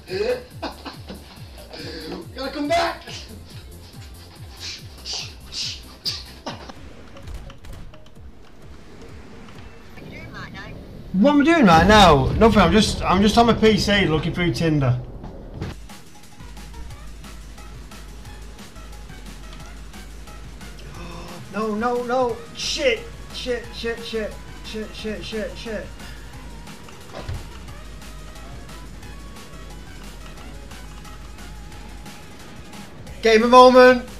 Gotta come back! What am I doing right now? Nothing. I'm just on my PC looking through Tinder. No, no, no! Shit! Shit! Shit! Shit! Shit! Shit! Shit! Shit! Gamer moment!